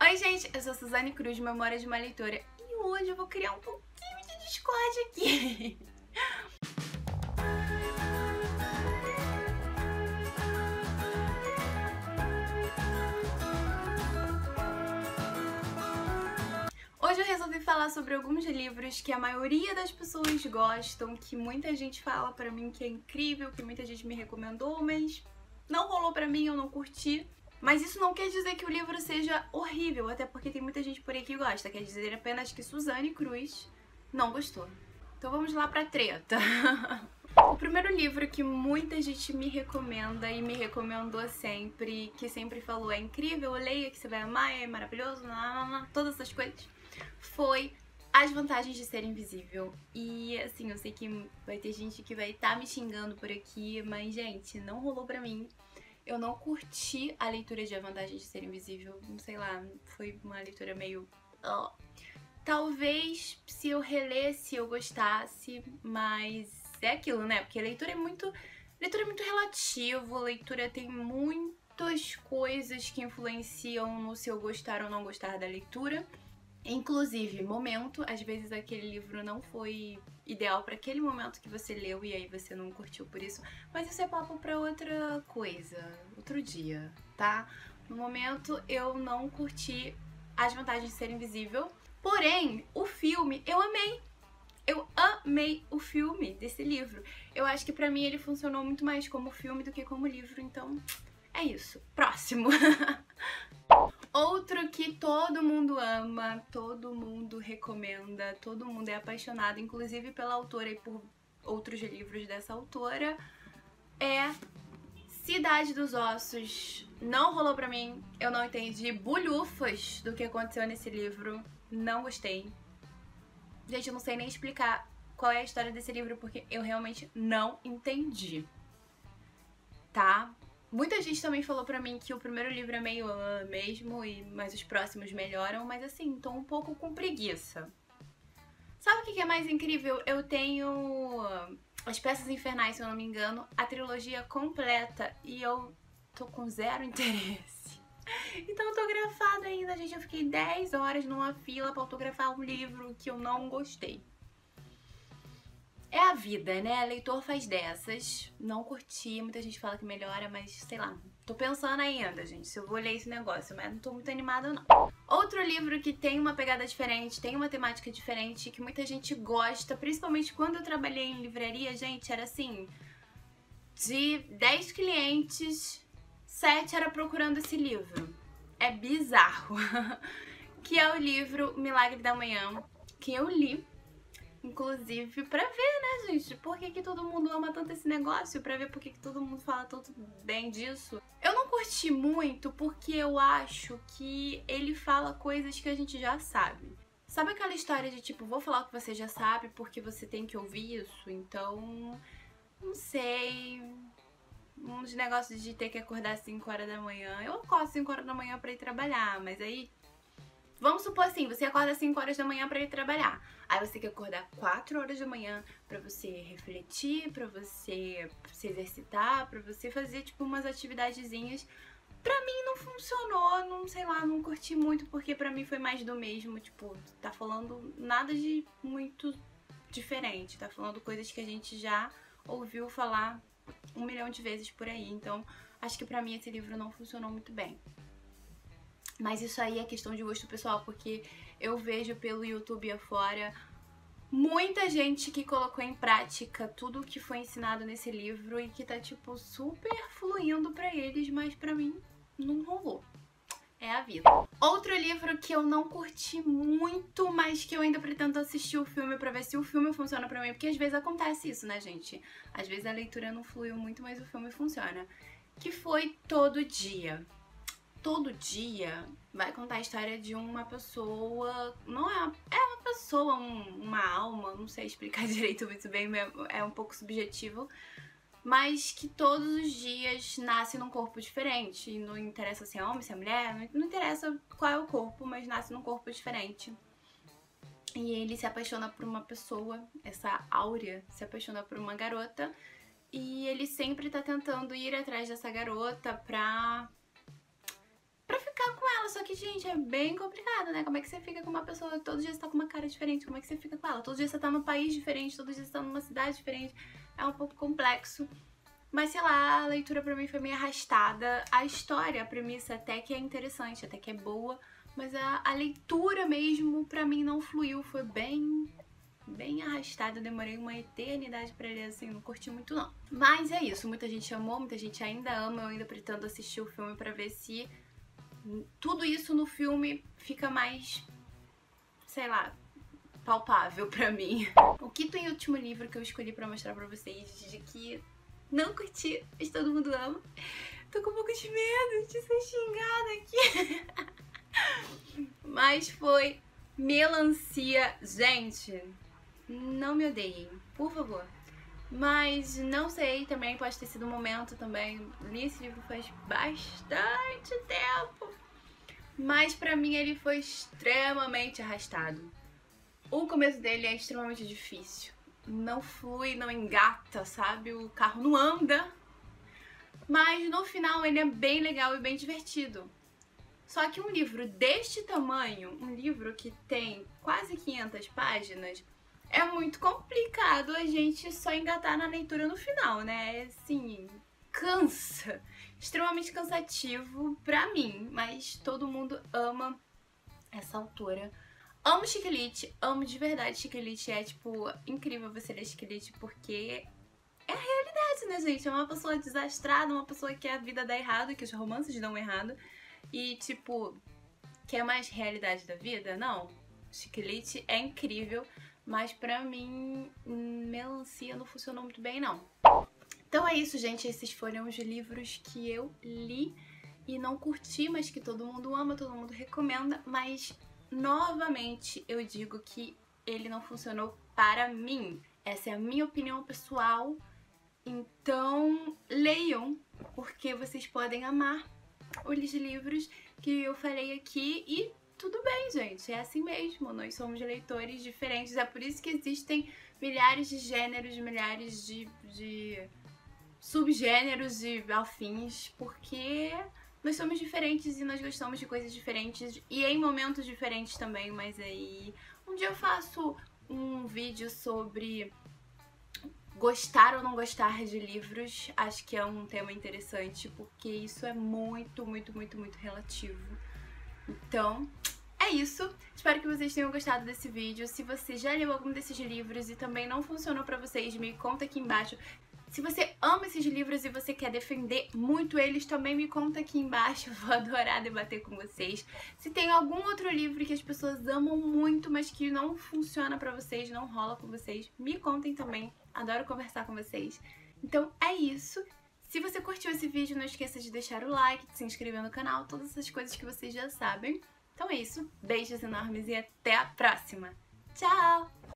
Oi gente, eu sou Suzane Cruz, Memória de uma Leitora, e hoje eu vou criar um pouquinho de discórdia aqui. Hoje eu resolvi falar sobre alguns livros que a maioria das pessoas gostam, que muita gente fala pra mim que é incrível, que muita gente me recomendou, mas não rolou pra mim, eu não curti. Mas isso não quer dizer que o livro seja horrível, até porque tem muita gente por aí que gosta. Quer dizer apenas que Suzane Cruz não gostou. Então vamos lá pra treta. O primeiro livro que muita gente me recomenda e me recomendou sempre, que sempre falou é incrível, leia que você vai amar, é maravilhoso, todas essas coisas, foi As Vantagens de Ser Invisível. E assim, eu sei que vai ter gente que vai estar me xingando por aqui, mas gente, não rolou pra mim. Eu não curti a leitura de A Vantagem de Ser Invisível, não sei lá, foi uma leitura meio... Talvez se eu relesse eu gostasse, mas é aquilo, né? Porque leitura é muito relativo, leitura tem muitas coisas que influenciam no se eu gostar ou não gostar da leitura. Inclusive, momento, às vezes aquele livro não foi ideal para aquele momento que você leu e aí você não curtiu por isso, mas isso é papo pra outra coisa, outro dia, tá? No momento eu não curti As Vantagens de Ser Invisível, porém, o filme eu amei. Eu amei o filme desse livro. Eu acho que pra mim ele funcionou muito mais como filme do que como livro, então é isso. Próximo! Outro que todo mundo ama, todo mundo recomenda, todo mundo é apaixonado, inclusive pela autora e por outros livros dessa autora, é Cidade dos Ossos. Não rolou pra mim, eu não entendi bulhufas do que aconteceu nesse livro, não gostei. Gente, eu não sei nem explicar qual é a história desse livro, porque eu realmente não entendi, tá? Muita gente também falou pra mim que o primeiro livro é meio mesmo, mas os próximos melhoram, mas assim, tô um pouco com preguiça. Sabe o que é mais incrível? Eu tenho As Peças Infernais, se eu não me engano, a trilogia completa, e eu tô com zero interesse. Então autografado ainda, gente, eu fiquei 10 horas numa fila pra autografar um livro que eu não gostei. É a vida, né? Leitor faz dessas. Não curti, muita gente fala que melhora, mas sei lá. Tô pensando ainda, gente, se eu vou ler esse negócio, mas não tô muito animada, não. Outro livro que tem uma pegada diferente, tem uma temática diferente, que muita gente gosta, principalmente quando eu trabalhei em livraria, gente, era assim, de 10 clientes, 7 era procurando esse livro. É bizarro. Que é o livro Milagre da Manhã, que eu li, inclusive, pra ver, né, gente, por que todo mundo ama tanto esse negócio, pra ver por que todo mundo fala tanto bem disso. Eu não curti muito porque eu acho que ele fala coisas que a gente já sabe. Sabe aquela história de tipo, vou falar o que você já sabe porque você tem que ouvir isso? Então, não sei... uns negócios de ter que acordar às 5 horas da manhã. Eu acordo às 5 horas da manhã pra ir trabalhar, mas aí... Vamos supor assim, você acorda às 5 horas da manhã pra ir trabalhar. Aí você tem que acordar 4 horas da manhã pra você refletir, pra você se exercitar, pra você fazer, tipo, umas atividadezinhas. Pra mim não funcionou, não sei lá, não curti muito, porque pra mim foi mais do mesmo. Tipo, tá falando nada de muito diferente, tá falando coisas que a gente já ouviu falar 1 milhão de vezes por aí. Então, acho que pra mim esse livro não funcionou muito bem. Mas isso aí é questão de gosto pessoal, porque eu vejo pelo YouTube afora muita gente que colocou em prática tudo o que foi ensinado nesse livro e que tá, tipo, super fluindo pra eles, mas pra mim não rolou. É a vida. Outro livro que eu não curti muito, mas que eu ainda pretendo assistir o filme pra ver se o filme funciona pra mim, porque às vezes acontece isso, né, gente? Às vezes a leitura não fluiu muito, mas o filme funciona. Que foi Todo Dia. Todo Dia vai contar a história de uma pessoa, não é uma pessoa, uma alma, não sei explicar direito muito bem, é um pouco subjetivo, mas que todos os dias nasce num corpo diferente, e não interessa se é homem, se é mulher, não interessa qual é o corpo, mas nasce num corpo diferente. E ele se apaixona por uma pessoa, essa Áurea se apaixona por uma garota, e ele sempre tá tentando ir atrás dessa garota pra ficar com ela, só que, gente, é bem complicado, né? Como é que você fica com uma pessoa, todo dia você tá com uma cara diferente, como é que você fica com ela? Todo dia você tá num país diferente, todo dia você tá numa cidade diferente, é um pouco complexo. Mas, sei lá, a leitura pra mim foi meio arrastada. A história, a premissa até que é interessante, até que é boa, mas a leitura mesmo pra mim não fluiu, foi bem arrastada, eu demorei uma eternidade pra ler, assim, não curti muito não. Mas é isso, muita gente amou, muita gente ainda ama, eu ainda pretendo assistir o filme pra ver se tudo isso no filme fica mais, sei lá, palpável pra mim. O quinto e último livro que eu escolhi pra mostrar pra vocês, de que não curti, mas todo mundo ama. Tô com um pouco de medo de ser xingada aqui. Mas foi Melancia. Gente, não me odeiem, por favor. Mas não sei, também pode ter sido um momento também. Li esse livro faz bastante tempo. Mas pra mim ele foi extremamente arrastado. O começo dele é extremamente difícil. Não flui, não engata, sabe? O carro não anda. Mas no final ele é bem legal e bem divertido. Só que um livro deste tamanho, um livro que tem quase 500 páginas, é muito complicado a gente só engatar na leitura no final, né? Assim, cansa. Extremamente cansativo pra mim, mas todo mundo ama essa autora. Amo Chick-Lit, amo de verdade Chick-Lit. É, tipo, incrível você ler Chick-Lit porque é a realidade, né, gente? É uma pessoa desastrada, uma pessoa que a vida dá errado, que os romances dão errado. E, tipo, quer mais realidade da vida? Não. Chick-Lit é incrível, mas pra mim, Melancia não funcionou muito bem, não. Então é isso, gente. Esses foram os livros que eu li e não curti, mas que todo mundo ama, todo mundo recomenda. Mas, novamente, eu digo que ele não funcionou para mim. Essa é a minha opinião pessoal. Então, leiam, porque vocês podem amar os livros que eu falei aqui e tudo bem, gente, é assim mesmo, nós somos leitores diferentes, é por isso que existem milhares de gêneros, milhares de subgêneros e afins, porque nós somos diferentes e nós gostamos de coisas diferentes e em momentos diferentes também, mas aí um dia eu faço um vídeo sobre gostar ou não gostar de livros. Acho que é um tema interessante, porque isso é muito relativo. Então, é isso. Espero que vocês tenham gostado desse vídeo. Se você já leu algum desses livros e também não funcionou pra vocês, me conta aqui embaixo. Se você ama esses livros e você quer defender muito eles, também me conta aqui embaixo. Eu vou adorar debater com vocês. Se tem algum outro livro que as pessoas amam muito, mas que não funciona pra vocês, não rola com vocês, me contem também. Adoro conversar com vocês. Então é isso. Se você curtiu esse vídeo, não esqueça de deixar o like, de se inscrever no canal, todas essas coisas que vocês já sabem. Então é isso. Beijos enormes e até a próxima. Tchau!